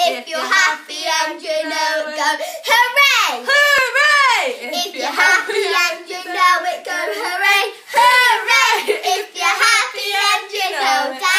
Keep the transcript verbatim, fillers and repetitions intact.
If you're happy and you know it, go hooray! Hooray! If you're happy and you know it, go hooray! Hooray! If you're happy and you know that.